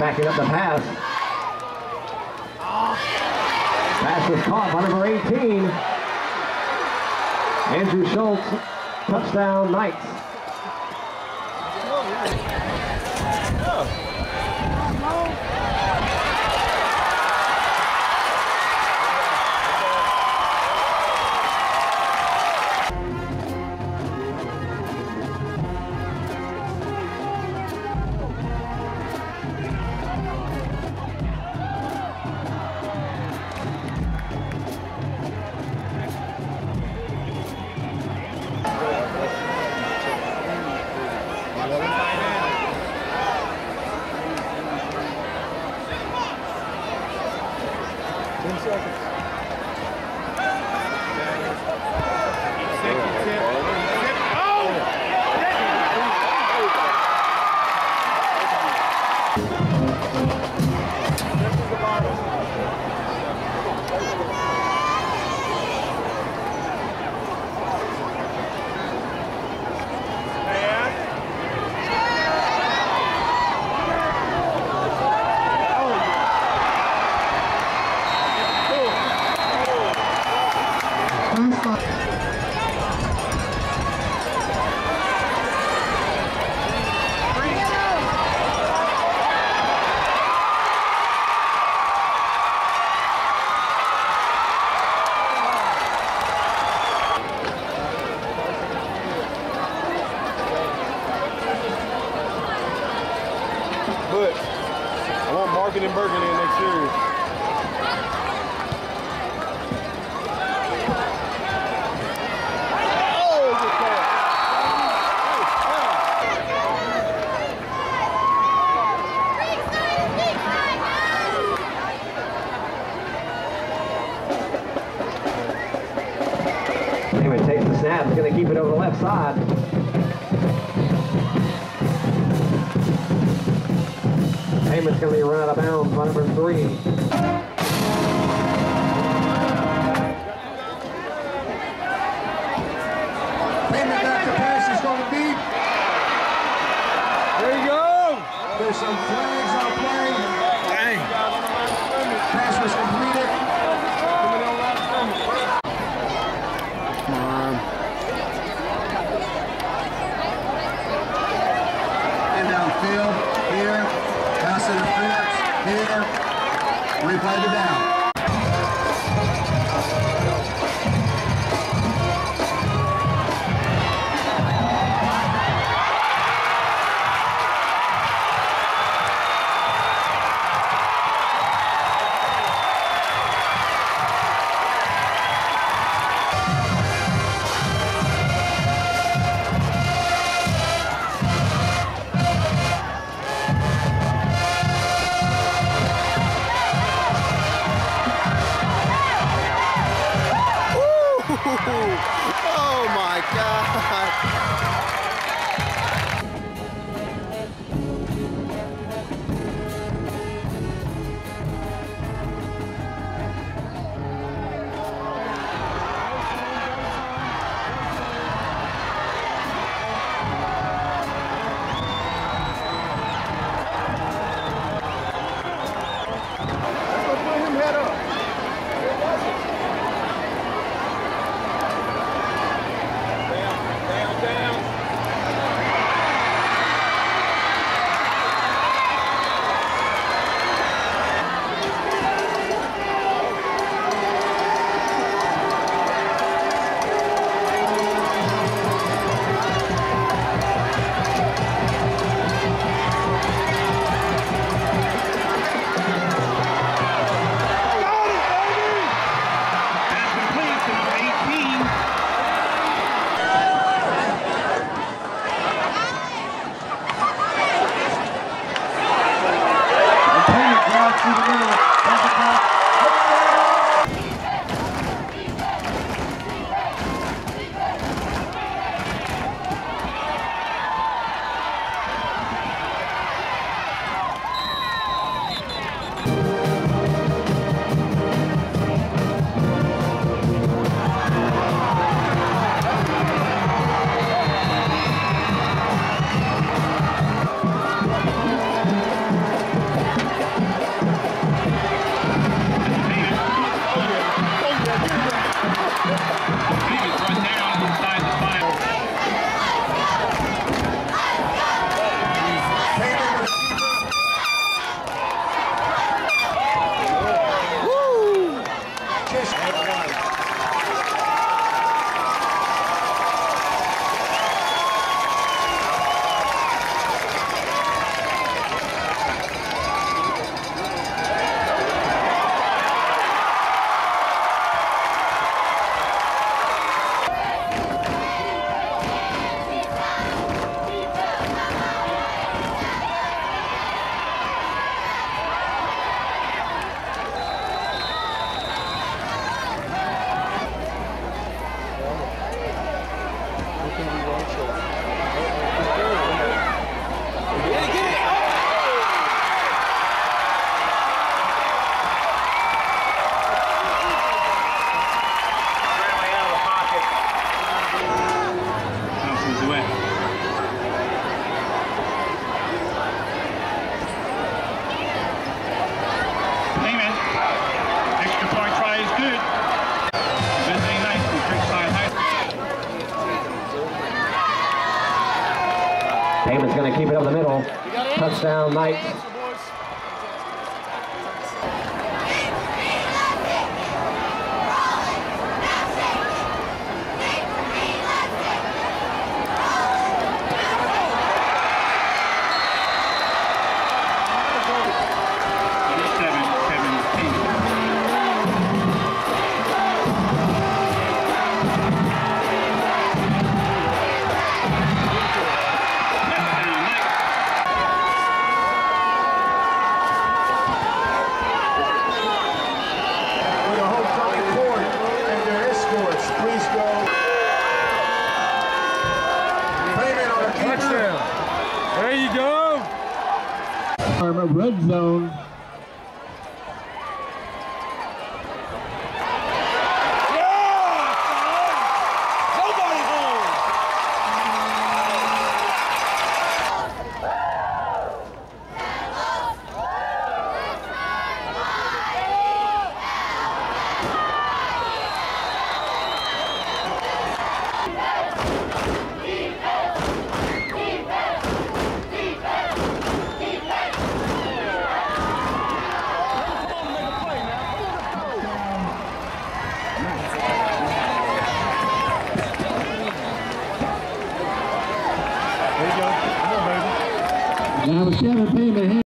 backing up the pass. Pass was caught by number 18. Andrew Schultz, touchdown Knights. But I want Market and Bergen in next series. Oh, good pass. Heyman takes the snap, he's going to keep it over the left side. Heyman's going to be run out of bounds by number 3. Heyman got the pass, is going to beat. There you go. There's some flags on play. Dang. Pass was completed. Come on. And downfield here. Pass interference here. Replay the down. Touchdown, Knights. Your homecoming court and their escorts, please go. Payment on a keeper. Touchdown. There you go. Red zone. Nobody home. Now, Kevin Payment.